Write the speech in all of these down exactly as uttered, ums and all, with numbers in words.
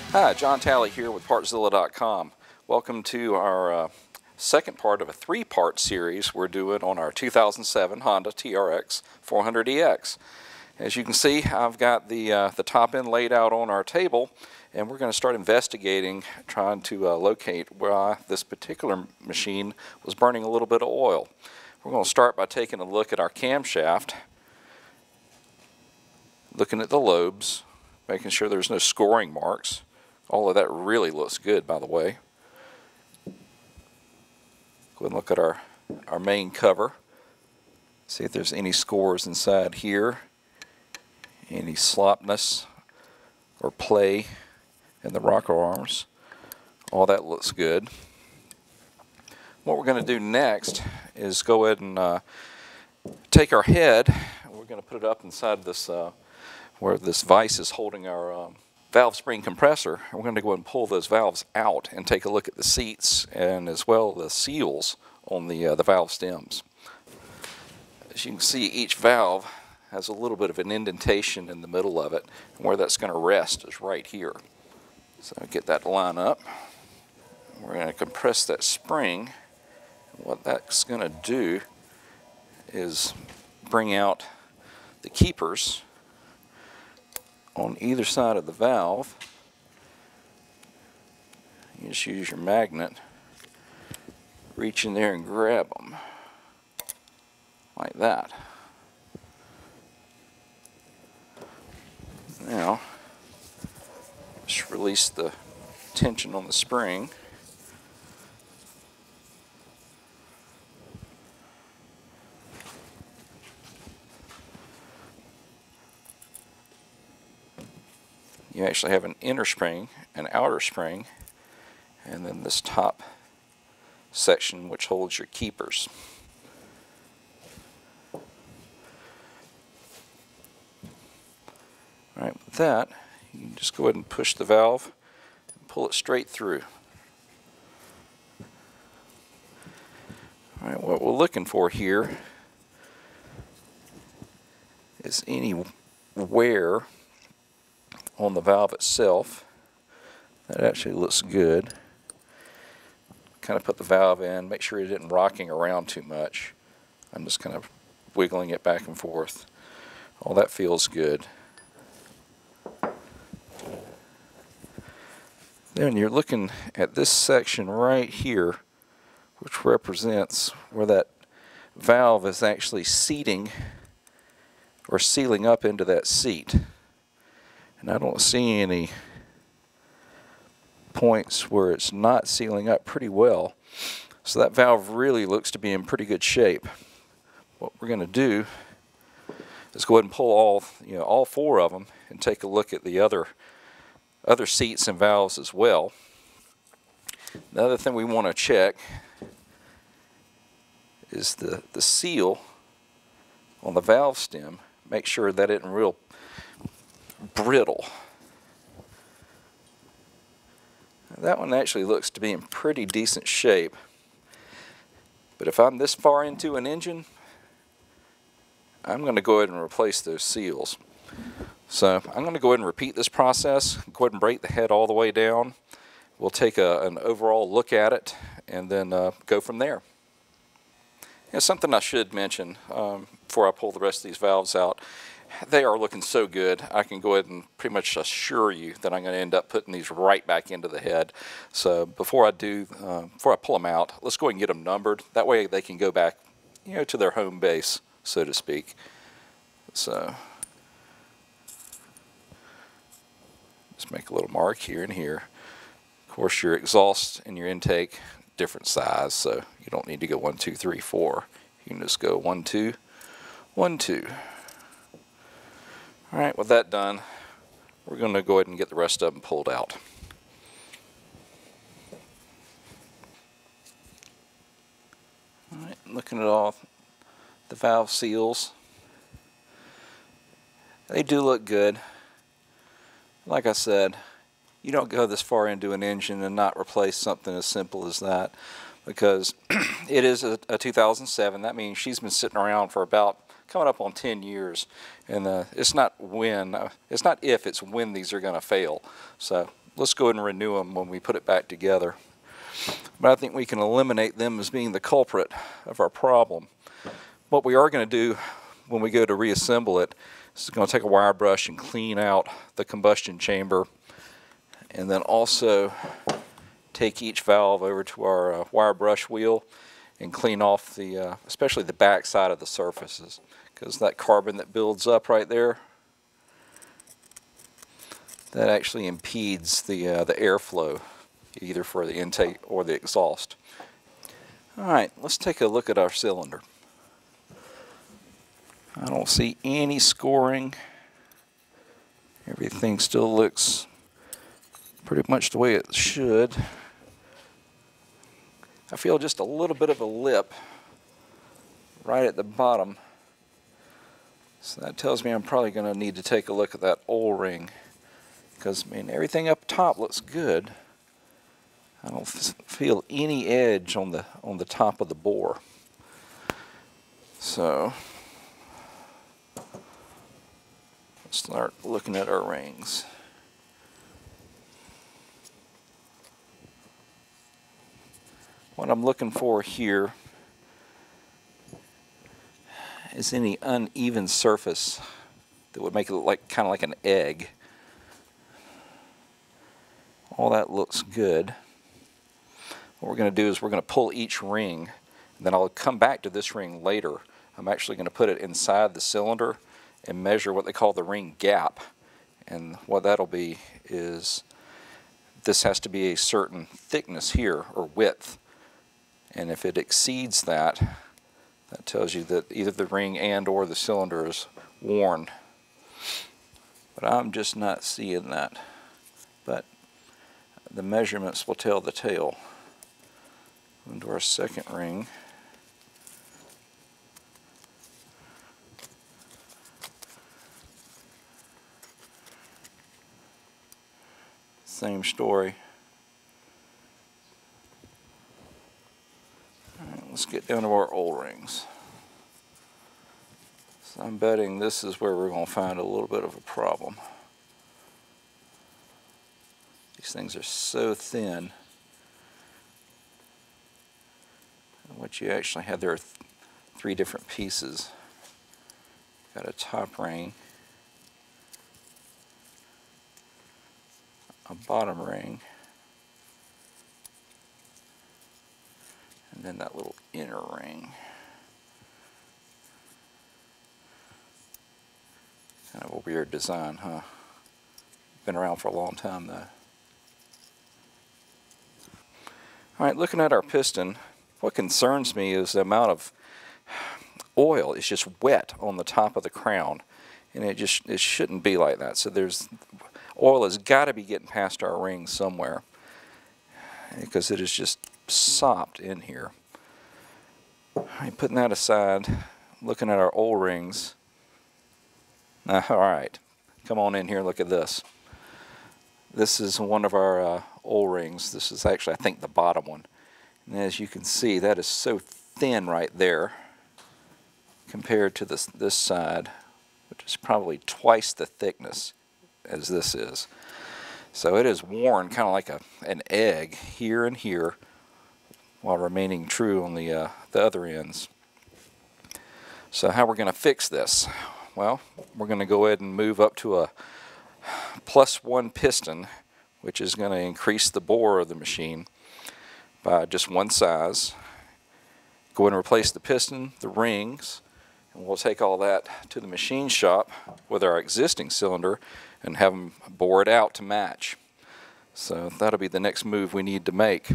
Hi, John Talley here with Partzilla dot com. Welcome to our uh, second part of a three-part series we're doing on our two thousand seven Honda T R X four hundred E X. As you can see, I've got the, uh, the top end laid out on our table, and we're going to start investigating, trying to uh, locate why this particular machine was burning a little bit of oil. We're going to start by taking a look at our camshaft, looking at the lobes, making sure there's no scoring marks. All of that really looks good, by the way. Go ahead and look at our, our main cover. See if there's any scores inside here. Any slopness or play in the rocker arms. All that looks good. What we're going to do next is go ahead and uh, take our head. We're going to put it up inside this, uh, where this vise is holding our um, valve spring compressor. We're going to go ahead and pull those valves out and take a look at the seats and as well the seals on the, uh, the valve stems. As you can see, each valve has a little bit of an indentation in the middle of it, and where that's going to rest is right here. So get that to line up. We're going to compress that spring. What that's going to do is bring out the keepers on either side of the valve. You just use your magnet, reach in there and grab them like that. Now, just release the tension on the spring. You actually have an inner spring, an outer spring, and then this top section which holds your keepers. Alright, with that, you can just go ahead and push the valve and pull it straight through. Alright, what we're looking for here is any wear on the valve itself. That actually looks good. Kind of put the valve in, make sure it isn't rocking around too much. I'm just kind of wiggling it back and forth. All that feels good. Then you're looking at this section right here, which represents where that valve is actually seating or sealing up into that seat. And I don't see any points where it's not sealing up pretty well. So that valve really looks to be in pretty good shape. What we're going to do is go ahead and pull all, you know, all four of them and take a look at the other other seats and valves as well. The other thing we want to check is the, the seal on the valve stem. Make sure that it isn't real brittle. That one actually looks to be in pretty decent shape. But if I'm this far into an engine, I'm going to go ahead and replace those seals. So I'm going to go ahead and repeat this process. Go ahead and break the head all the way down. We'll take a, an overall look at it and then uh, go from there. And something I should mention um, before I pull the rest of these valves out. They are looking so good. I can go ahead and pretty much assure you that I'm going to end up putting these right back into the head. So before I do, uh, before I pull them out, let's go ahead and get them numbered. That way they can go back, you know, to their home base, so to speak. So just make a little mark here and here. Of course, your exhaust and your intake, different size, so you don't need to go one, two, three, four. You can just go one, two, one, two. All right, with that done, we're going to go ahead and get the rest of them pulled out. All right, looking at all the valve seals, they do look good. Like I said, you don't go this far into an engine and not replace something as simple as that, because it is a, a two thousand seven. That means she's been sitting around for about coming up on ten years, and uh, it's not when, uh, it's not if, it's when these are going to fail. So let's go ahead and renew them when we put it back together. But I think we can eliminate them as being the culprit of our problem. What we are going to do when we go to reassemble it is going to take a wire brush and clean out the combustion chamber, and then also take each valve over to our uh, wire brush wheel and clean off the, uh, especially the back side of the surfaces, because that carbon that builds up right there, that actually impedes the, uh, the airflow, either for the intake or the exhaust. Alright, let's take a look at our cylinder. I don't see any scoring. Everything still looks pretty much the way it should. I feel just a little bit of a lip right at the bottom. So that tells me I'm probably going to need to take a look at that O-ring, because I mean everything up top looks good. I don't feel any edge on the on the top of the bore. So let's start looking at our rings. What I'm looking for here is any uneven surface that would make it look like kind of like an egg. All that looks good. What we're going to do is we're going to pull each ring, and then I'll come back to this ring later. I'm actually going to put it inside the cylinder and measure what they call the ring gap. And what that'll be is this has to be a certain thickness here, or width. And if it exceeds that, that tells you that either the ring and or the cylinder is worn. But I'm just not seeing that. But the measurements will tell the tale. Into our second ring. Same story. All right, let's get down to our O-rings. So I'm betting this is where we're going to find a little bit of a problem. These things are so thin. And what you actually have there are th three different pieces. Got a top ring, a bottom ring, and then that little inner ring. Kind of a weird design, huh? Been around for a long time though. Alright, looking at our piston, what concerns me is the amount of oil is just wet on the top of the crown, and it just it shouldn't be like that. So there's oil has got to be getting past our ring somewhere, because it is just sopped in here. Right, putting that aside, looking at our O-rings. Uh, all right, come on in here and look at this. This is one of our uh, O-rings. This is actually, I think, the bottom one. And as you can see, that is so thin right there compared to this, this side, which is probably twice the thickness as this is. So it is worn kind of like a, an egg here and here, while remaining true on the, uh, the other ends. So how we're going to fix this? Well, we're going to go ahead and move up to a plus one piston, which is going to increase the bore of the machine by just one size. Go ahead and replace the piston, the rings, and we'll take all that to the machine shop with our existing cylinder and have them bore it out to match. So that'll be the next move we need to make.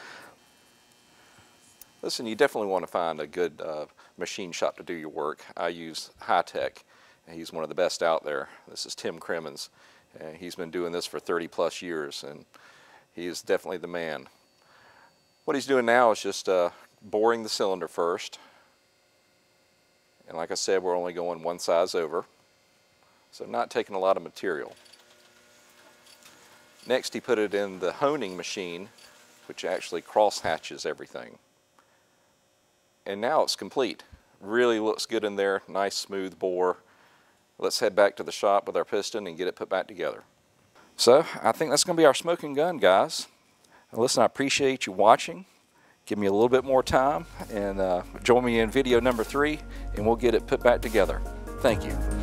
Listen, you definitely want to find a good uh, machine shop to do your work. I use Hi-Tech. He's one of the best out there. This is Tim Crimmins. Uh, he's been doing this for thirty plus years, and he is definitely the man. What he's doing now is just uh, boring the cylinder first. And like I said, we're only going one size over, so not taking a lot of material. Next, he put it in the honing machine, which actually cross hatches everything. And now it's complete. Really looks good in there, nice smooth bore. Let's head back to the shop with our piston and get it put back together. So I think that's going to be our smoking gun, guys. Now, listen, I appreciate you watching. Give me a little bit more time and uh, join me in video number three, and we'll get it put back together. Thank you.